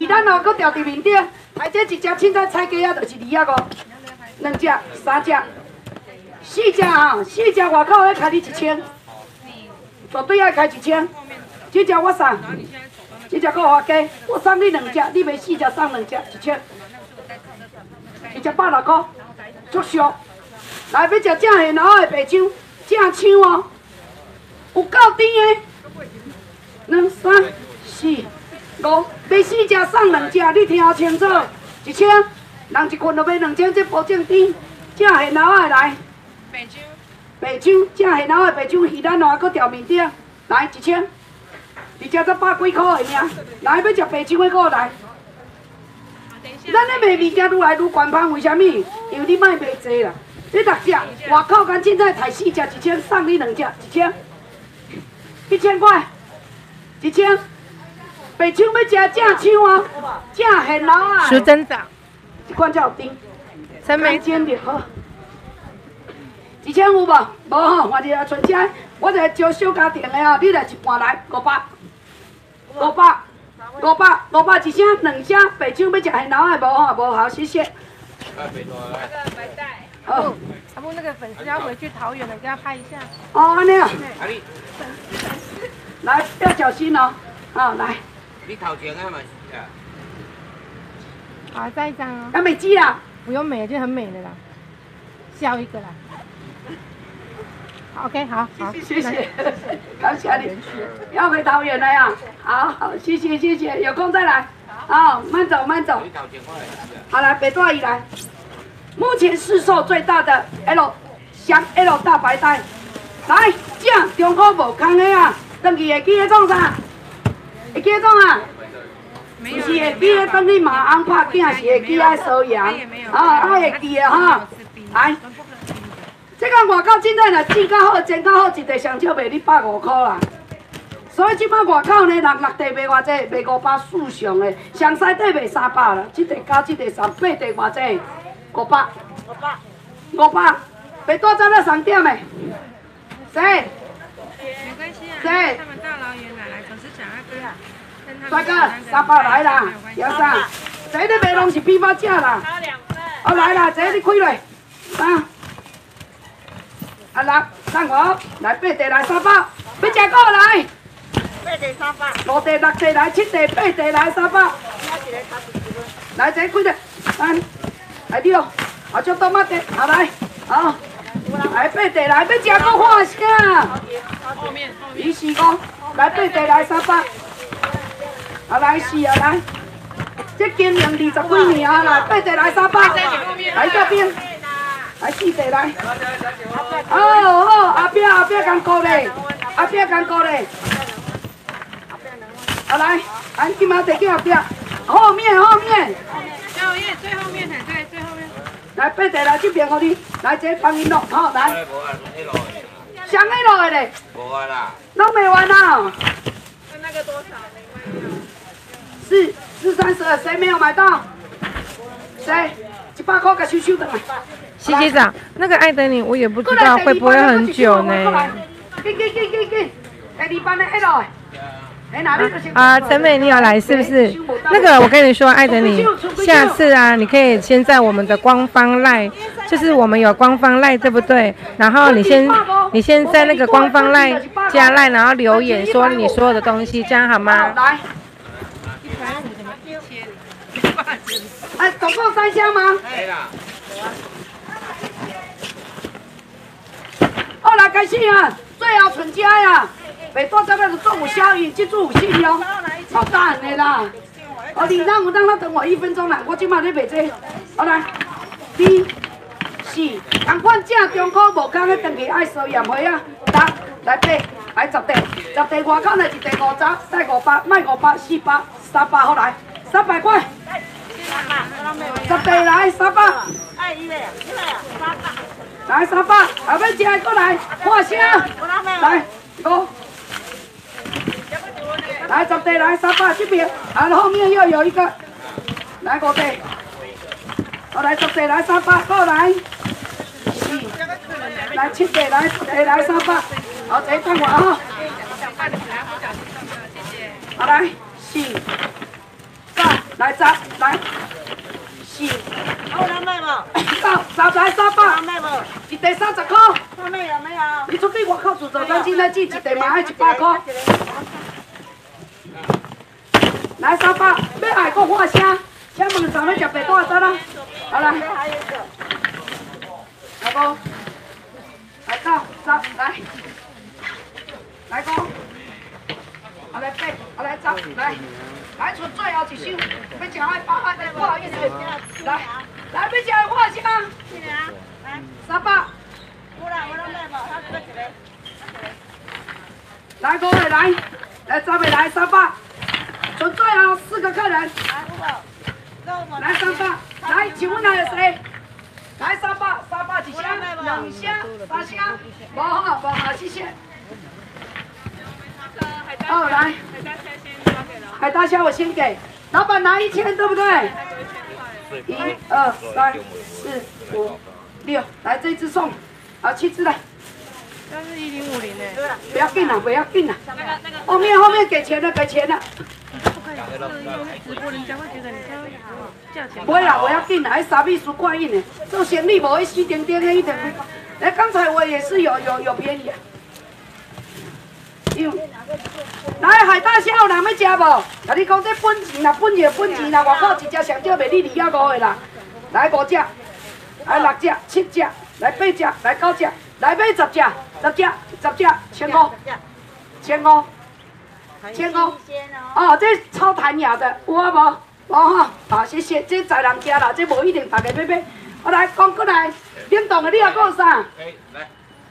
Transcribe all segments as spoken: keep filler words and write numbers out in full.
鱼蛋哦，搁调伫面顶，来这一只凊彩菜鸡啊，就是二啊五，两只、三只、四只啊，四只外口咧开你一千，绝对爱开一千。这只我送，这只搁我加，我送你两只，你买四只送两只，一千，一只百六块，足俗。来要食正现捞的白掌，正抢哦，有够甜的。两三四五，买四只送两只，你听好清楚，一千，人一群就买两千，这保证甜，正现捞的来。白掌，白掌，正现捞的白掌，鱼蛋卵搁调面顶，来一千。而且才百几块的尔，来要食白掌的个来。咱咧卖物件愈来愈官方，为虾米？因为你卖卖济啦。你六只，外口干凊彩抬四只一千，送你两只一千，一千块，一千。白掌要食正抢啊，正现捞啊。 苏珍长， 这款才有甜， 陈梅煎就好。一千有无？无吼，换一个存车，我这招小家庭的哦，你来一半来五百。五百，五百，五百一声，两声，白掌要食现捞的无吼，无好，谢谢。 白带。 好。 阿布那个粉丝要回去桃园了，给他拍一下。 哦，安尼啊。来，要小心哦。啊，来。 你头前啊嘛？ 好，再一张哦。 要美肌啦。 不用美，就很美的啦。笑一个啦。OK， 好，好， 谢谢，感谢你。要回桃园了呀？好好，谢谢谢谢，有空再来。好，慢走慢走。好来，北大姨来。目前市售最大的 L 香 L 大白带，来，正中国无空的啊，登记会记得创啥？会记得创啊？不是会记得登你马鞍拍囝，是会记得收羊。啊，爱会记的哈。来。这个外口凊彩若煮较好、煎较好，一地上少卖你百五块啦。所以即摆外口呢，六六地卖偌济，卖五百四上的，上西底卖三百啦。即地加即地送八地偌济？五百。五百。五百。袂多早到三点的。谁？ 没关系啊。 谁？ 他们大老远来来，可是想要跟帅哥，三百来啦，要啥？这咧卖拢是批发价啦。 差两份。 哦来啦，这你开落，啊。啊六三五来八地来三百，要食个来。八地三百。五地六地来七地八地来三百。来这几个，三来六，啊叫多乜地，好来，好。来八地来，要食个换啥？ 后面后面。 二四五来八地来三百。啊来四啊来，这经营二十几年啊来八地来三百。来这边。来四地来，好好，后壁后壁艰苦嘞，后壁艰苦嘞，啊来，俺今仔摕去后壁，后面后面， 最后面最后面才对，最后面。 来八地来这边给你，来这帮你弄，好来。上一路的嘞？ 无啊啦。 弄没完啊？ 那个多少？ 四四三十二，谁没有买到？谁？一百块给收收的来。 西西长，那个爱德你我也不知道会不会很久呢。 给给给给给，第二班的 L。 啊，陈美，你有来是不是？那个，我跟你说，爱德你，下次啊，你可以先在我们的官方赖，就是我们有官方赖，对不对？然后你先，你先在那个官方赖加赖，然后留言说你所有的东西，这样好吗？ 来。哎，总共三箱吗？ 对啦。 好来，开始啊！最后存家呀，袂多早就中午消音，这组有戏哦，好大的啦！哦，你让我让他等我一分钟啦，我即马咧卖这。好来，二四，同款正中科无讲咧，长期爱收验血啊，六来八来十地，十地外口来一地五十，带五百，卖五百，四百，三百好来，三百块。十地来三百。哎，一个，一个，三百。来三百，后尾食过来，换声，来五，来十地来三百这边，啊后面又有一个，来五地，我来十地来三百，过来，四，来七地来十地来三百，好这等我啊，好来四，三。 来十来四， 有人买无？ 到十来三百， 有人买无？ 一袋三十块。 后面有没有？ 你出去外口自助餐厅来寄一袋嘛，要一百块。来三百，要爱搁喊声，请问上要食白带得啦？好来， 还有一个。 来不？来到十来，来个，啊来八，啊来十来，来出最后一首，要食爱八爱的不好意思，来来要食的喊声， 来， 三百。 有人有人买无？他这个一个。 来五个来，来十个来三百，剩最后四个客人。 来有无？ 来三百，来，请问还有谁？来三百，三百一箱，两箱，三箱，无好，无好，谢谢。哦，来，海大虾我先给，老板拿一千对不对？一二三四五六，来这一只送，好七只来。 但是一零五零诶。 不要紧啦，不要紧啦。后面后面给钱了，给钱了。 直播人家会觉得你稍微价钱。 不会啦，不要紧啦，还傻逼输快印呢。做生意无会死定定的一定。哎，刚才我也是有有有便宜啊。有。来海大虾有人要吃无？甲你讲这本钱啦，本钱本钱啦，外口一只上少袂哩二啊五个啦。来五只，来六只、七只，来八只，来九只，来买十只，十只，十只，千五，千五。千五，哦，这超弹牙的，有啊无？无吼，好，谢谢，这在人家啦，这无一定大家要买。我来讲过来，冷冻的你还有啥？ 哎，来，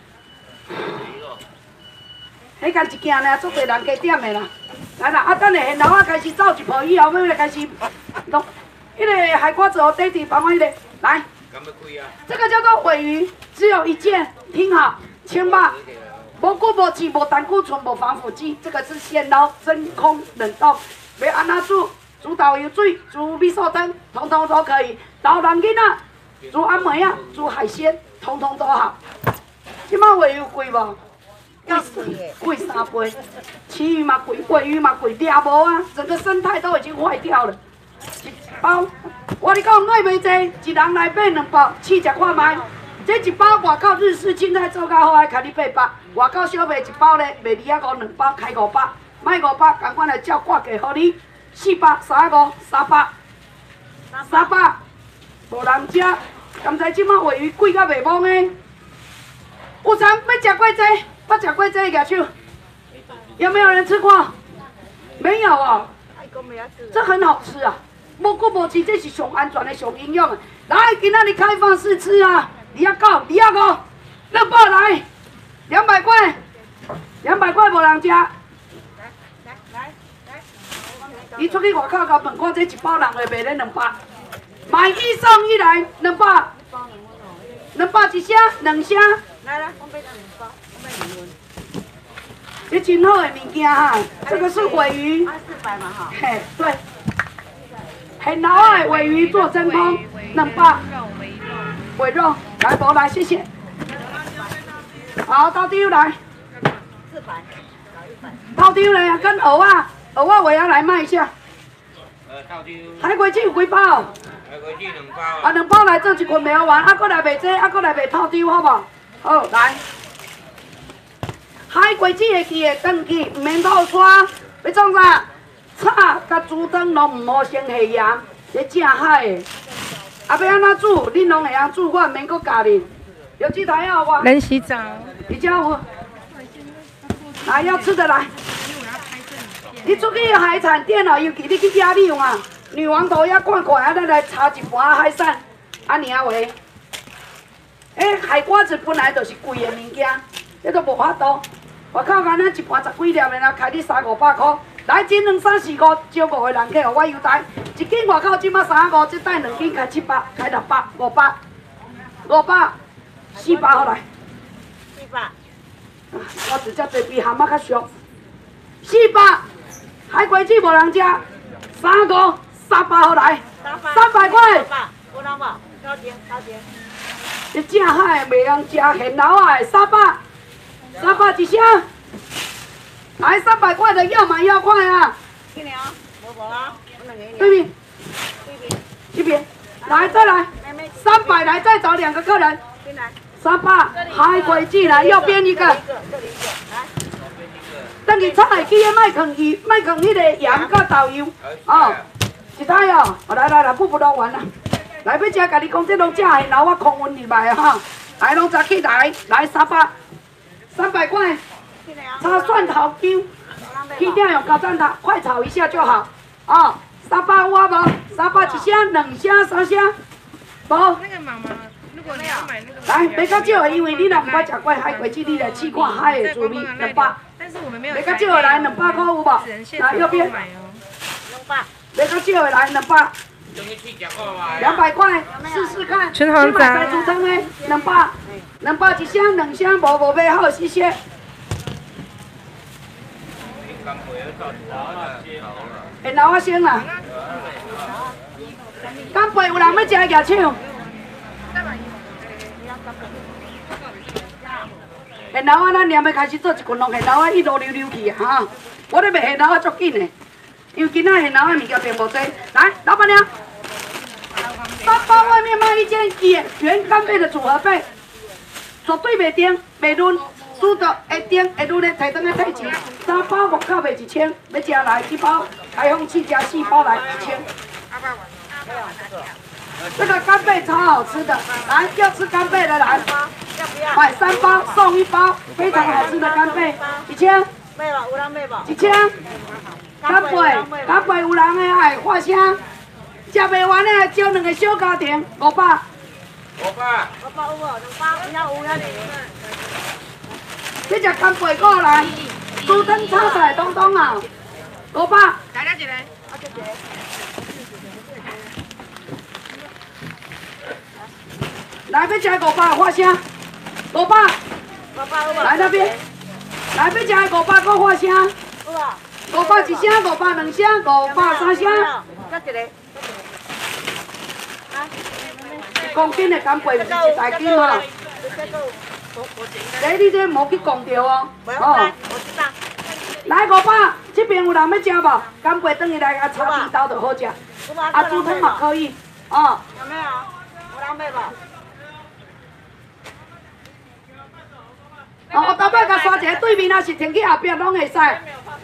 迄干一件呢，足侪人加点的啦。来啦，啊，等下现在我开始走一步以后，要来开始弄。迄个海瓜子哦，弟弟帮我迄个来。 敢要开啊？ 这个叫做尾鱼，只有一件，听好，千八。无固无脂无胆固醇无防腐剂，这个是现捞真空冷冻，要安怎煮？煮豆油水、煮味噌汤，通通都可以。老人囡仔煮阿梅啊，煮海鲜，通通都好。即摆尾鱼贵无？贵贵三倍，旗鱼嘛贵，尾鱼嘛贵，抓无啊，整个生态都已经坏掉了。一包，我跟你讲，爱袂济，一人来买两包，试食看卖。这一包外口日式青菜做较好，爱开你八百。外口小卖一包咧，卖二啊五两包，开五百，卖五百，赶快来照挂价，互你四百、三五、三百、三百，无人食。刚才即摆尾鱼贵到袂懵诶。有常要食过这，要食过这举手。有没有人吃过？没有哦。这很好吃啊，无久无吃，这是上安全的、上营养的。来，今仔日开放试吃啊！二啊九，二啊五，两包来，两百块，两百块无人食。来来来来，你出去外口甲问看，这一包人会卖咧两百，买一送一来两百，两百一箱，两箱。来来，我买两包，我买两份。这真好的物件哈，这个是尾鱼。四百嘛哈。嘿，对。很老的尾鱼做真空，两百。尾肉，来无来，谢谢。好，倒丢来。四百。倒丢来啊，跟蚵啊，蚵啊我要来卖一下。 呃，倒丢。 海龟子有几包？ 海龟子两包。 啊，两包来做一捆卖完，啊，过来卖这，啊，过来卖倒丢，好无？好，来。海龟子会记的转去，唔免吐沙。要创啥？炒甲猪汤拢唔好先下盐，这正海的。啊，要安怎煮？恁拢会晓煮，我唔免搁教你。有几台要我？ 人洗澡。 你叫我。来，要吃的来。你出去海产店哦，尤其你去遐你有啊，女王头遐看看，啊，咱来炒一盘海产，啊，尔话。诶，海瓜子本来就是贵的物件，这都无法度。外口干那一盘十几粒的，然后开你三五百块。来，斤两三四五，招五个人客，互我优待。一斤外口即马三五，即带两斤开七百，开六百、五百、五百、四百好来。四百。我直接做比蛤蟆较俗。四百，海龟子无人食。三五，三百好来。三百块。有人无？高点，高点。这正海的袂用食，现捞啊的三百，三百一箱。来三百块的要买要快啊！对面， 来再来，三百来再找两个客人。三百，海葵进来，右边一个。等于插下去的麦放鱼，麦放迄个盐甲豆油，哦，一台哦，来来来，不不弄完啦。来要食，甲你讲，这拢正现捞我空运入来哈。来，拢早起来，来三百，三百块。炒蒜头姜，一定要用高蛋挞，快炒一下就好。哦，三百有啊无？三百一箱、两箱、三箱，无。 那个妈妈，如果你要买那个， 来，别较少的，因为你若唔捌食过海葵子，你来试看海的滋味，两百。 但是我们没有。 别较少的来两百块有无？来右边。 两百。 别较少的来两百。两百块，试试看。 春红仔。 买煮汤的，两百，两百一箱，两箱无无买好，谢谢。会捞我先啦。干贝有人要食的举手。现捞啊，咱念要开始做一群咯，现捞啊一路溜溜去啊哈！我咧卖现捞啊足紧的，因为今仔现捞啊物件并无多。来，老板娘，三包外面卖一件野原干贝的组合贝，绝对袂甜袂润。煮到会甜会润的，提转来退钱。三包木口卖一千，要吃来一包开封气加四包来一千。这个干贝超好吃的，来要吃干贝的来，买三包送一包，非常好吃的干贝，一千。 买无？有人买无？ 一千。干贝干贝有人的爱花香，食袂完的招两个小家庭，五百。 五百。 五百有无？两百，有有遐尼。 这只干贝过来，猪汤炒菜东东啊，五百。 来了一个。 啊，这个。 来，要吃五百，发声。五百。 五百有无？ 来那边。来，要吃五百，搁发声。 有无？ 五百一箱，五百两箱，五百三箱。 再一个。 一公斤的干贝是一大斤哦。哎，你这无去讲着哦。哦。来五百，这边有人要吃无？干贝等于来啊炒皮刀就好食，啊煮汤嘛可以。哦。 有没有？有人买无？ 哦，我头摆甲刷一个对面，若是停去后壁拢会使。来，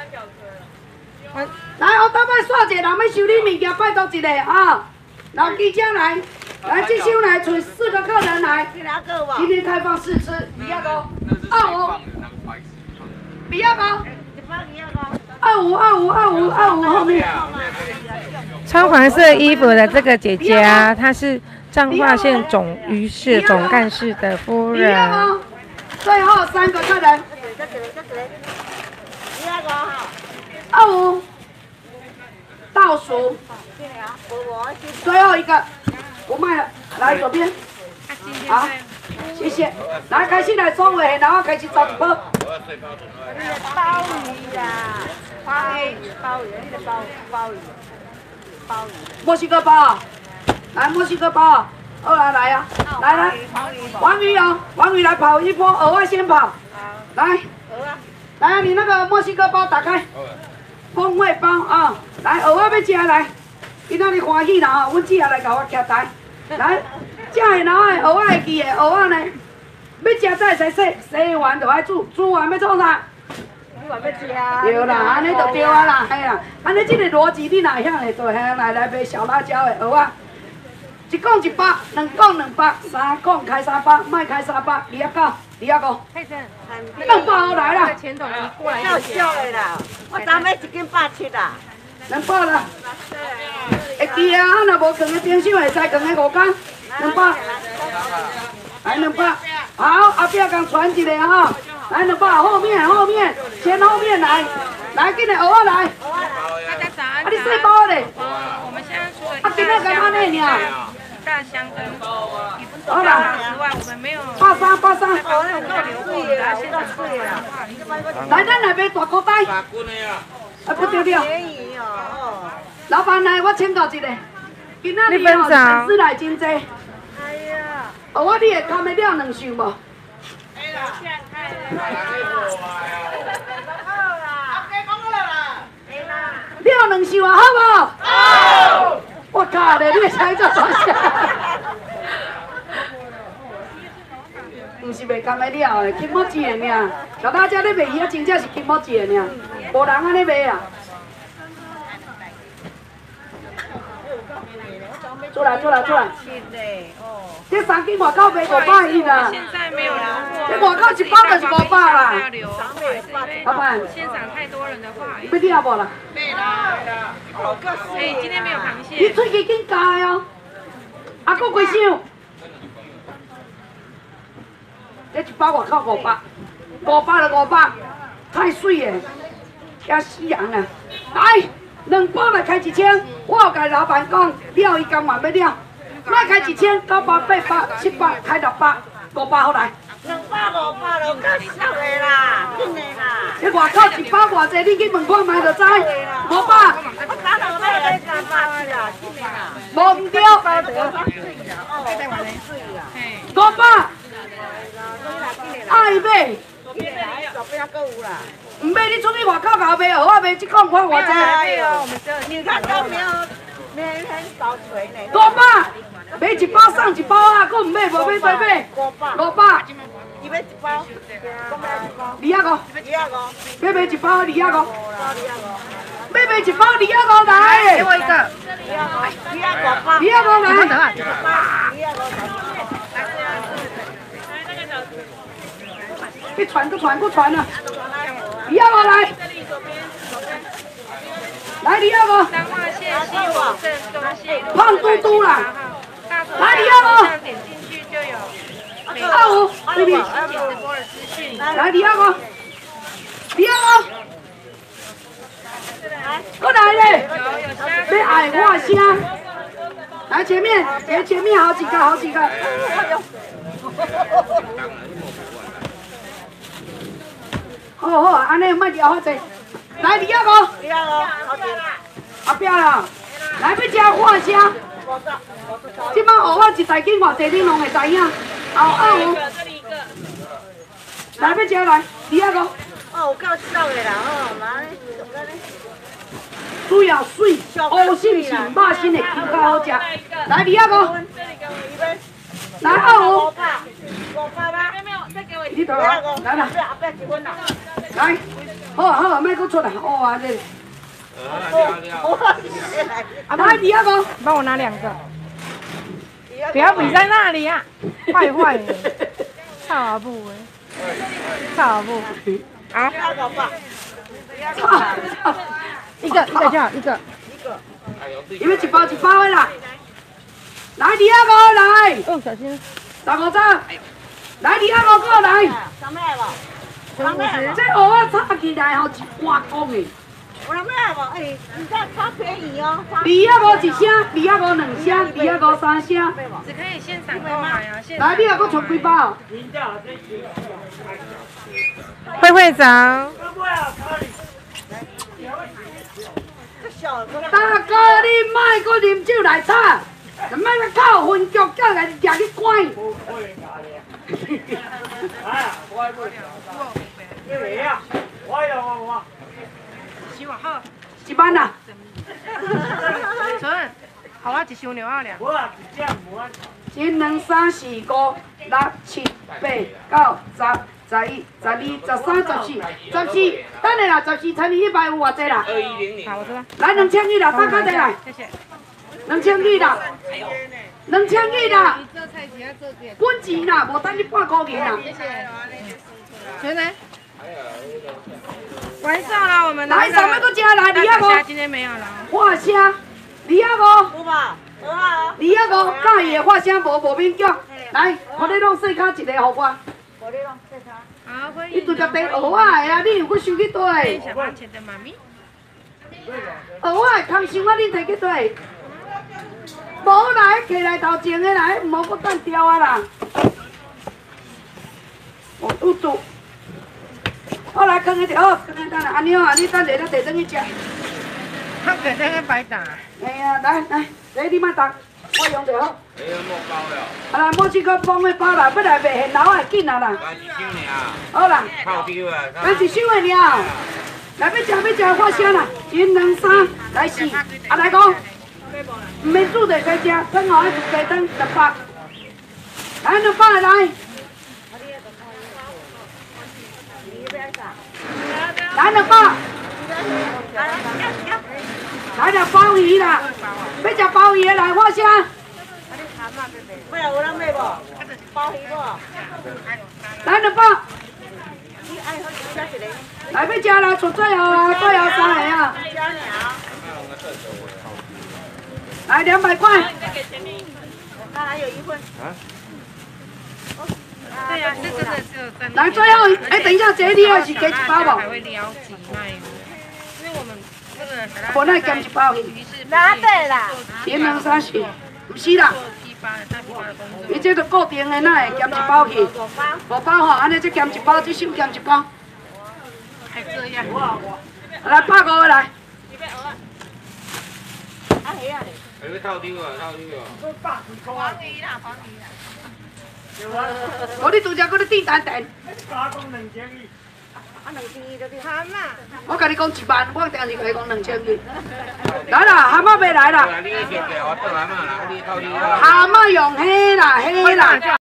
我头摆刷一个人要收你物件，拜托一下啊！老记者来，来这箱来找四个客人来。今天开放试吃，比亚高，二五，比亚高，二五二五二五二五后面。 穿黄色衣服的这个姐姐啊，她是彰化县总鱼市总干事的夫人。 最后三个客人。二五，倒数。最后一个，不卖了，来左边。好，谢谢。来，开始来收尾，然后开始找一包。 鲍鱼啦，鲍鱼，鲍鱼，那个鲍鲍鱼，鲍鱼。 墨西哥包，来墨西哥包。二来来呀，来来，黄鱼哦，黄鱼来跑一波，鹅啊先跑，来，来，你那个墨西哥包打开，风味包啊，来，鹅啊要吃来，今仔日欢喜啦哈，阮姊也来甲我夹台，来，这下然后的鹅会记的，鹅呢，要吃再洗洗，洗完就爱煮，煮完要做啥？对啦，安尼就对啊啦，嘿啦，安尼这个逻辑你哪会晓会做？嘿，来来买小辣椒的鹅啊。一讲一百，两讲两百，三讲开三百，卖开三百，二啊九，二啊五。佩珍，两百好来啦。 钱筒你过来。 要少的啦，我昨买一斤百七啦。 两百啦。会记啊，啊若无放喺冰箱会使放喺五天。两百。来两百，好，后壁共传一个哈。来两百，后面后面，前后面来，来紧来，蚵仔来。 大家早安。 啊，你细包嘞？ 我们现在出了一啊，今仔干安尼尔？ 大香跟一份大辣之外，我们没有。 八三八三。 来， 来，咱来买大口袋。啊，不对了。 便宜哦。 老板来，我请教一个，今仔日哦，粉丝来真多。 哎呀。 哦，我你会看得了两箱无？ 好啦。 了两箱啊，好无？好。我靠嘞，你会猜做啥？ 是袂甘会了的，金毛子的尔。小大家咧卖鱼啊，真正是金毛子的尔，无人安尼卖啊。出来出来出来！这三斤外口卖五百一啦。 现在没有留货。 这外口一包就是五百啦。 要留， 老板， 现场太多人的话， 要你啊无啦？ 哎，今天没有螃你蟹。 喙齿紧加的哦。啊，搁几箱？这一包外口五百，五百就五百，太水了，吓死人啊！来。两包来开一千，我有甲老板讲，了伊甘愿要了，来开一千，九百、八百、七百，开六百，五百好来。 两百五百就够少的啦，紧的啦。 这外口一包偌济，你去问看卖就知。五百。 我打到那个三百啦，紧的啦。 无唔对。五百。爱买。 左边还有啦。 唔买你出去外口搞卖，好啊卖一公款偌济。 你看到没有？没很少锤呢。 五百，买一包送一包啊，佫唔买，无买再买。 五百。 五百。 你买一包？我买一包。 二啊五。 二啊五。 要买一包二啊五。 二啊要买一包二啊五来。 给我一个。 二啊五。二啊五包。 二啊五来。 得啊。 二啊五。 去传，去传，去传啊！二啊五来。来二啊五。 彰化县西武镇东西路胖嘟嘟啦。来二啊五。 点进去就有每二五，对不？ 新直播的资讯。 来二啊五。二啊五。过来嘞！要爱我声。来前面，前前面好几个，好几个。好好，安尼莫摇好济。来二啊五。 二啊五，好点。 后壁啦，来要食花虾。即摆蚵仔一大斤偌济，恁拢会知影。后二五。来要食来，二啊五。 哦，有够少的啦，哦，妈， 主要水，乌心是肉心的球较好食。来二啊五。来二五。 五百，五百吗？ 没有，再给我一你头来来啦， 后壁一分啦。 来，好啊好啊，莫搁出来，哇这。啊，来二啊五。 帮我拿两个。不要比在那里啊！坏坏的，操啊不哎，操啊不。 啊，二啊五百。 一个一个就好，一个。 因为一包一包的啦。来二啊五来。 哦，小心。 十五张。来二啊五过来。 三百无？三百无？ 这蚵仔炒起来吼一碗公的。 有人买无？哎，你这超便宜哦。 二啊五一声，二啊五两声，二啊五三声。 只可以现场购买啊，现来，你还搁存几包？ 慧慧长。 大哥，你莫搁啉酒来炒，就莫要靠分局叫来抓你关。 希望好。 一万啊！ 存，好啊，一箱两啊两。 一、两、三、四、五、六、七、八、九、十、十一、十二、十三、十四、十四，等下啦，十四乘以一百有偌济啦？ 二一零零。 好，我知道。 来两千二啦，放开再来。 谢谢。 两千二啦，两千二啦，本钱啦，无等你半块银啦。 全来。完售了，我们的。 来，上面搁加来，二啊五。 今天没有了。 花声，二啊五。 有吧？有啊。 二啊五，介意的花声无无勉强。来，我咧弄细卡一个互我。 我咧弄细卡。 好，欢迎。 你拄只地蚵仔的啊，你有搁收去倒？ 小番茄的妈咪。 蚵仔空箱啊，你摕去倒？无来，摕来头前的来，唔好搁等掉啊啦。哦，嘟嘟。好来，放喺条，好，放喺等下，安尼啊，你等下咱摕转去食。 他给那个白打。 哎呀，来来，这你莫动，我用就好。 你有木包了？ 啊来，莫去个放去包啦，要来卖现捞的紧啊啦。 买一箱尔。 好啦。 泡酒啊。 买一箱的尔。来要食要食花生啦，一两三来四，啊来讲，唔免煮就可以食，等下一煮鸡蛋六百，来两百来。 来两包。来点鲍鱼啦，要食鲍鱼的来我声。 咩有人买无？鲍鱼无？ 来两包。来要食啦，出最后啊，最后三个啊。来两百块。 那还有一份。 啊？ 对呀，这真的只有在。 来最后，哎，等一下，这你还是加一包无？ 还会撩几卖，因为我们这个无那加一包去。 哪对啦？ 天两三四，不是啦。伊这都固定的，哪会减一包去？五包吼，安尼这减一包，这手减一包。 还这样。 来百五个来。 啊系啊。 你要透丢啊，透丢啊。 黄鱼啦，黄鱼啦。 我你拄则搁咧滴蛋蛋。 啊两千二就是喊嘛。 我甲你讲一万，我定是甲你讲两千二。来啦，蛤蟆要来啦。 你去给我倒来嘛啦，你透丢啊。 蛤蟆用黑啦，黑啦。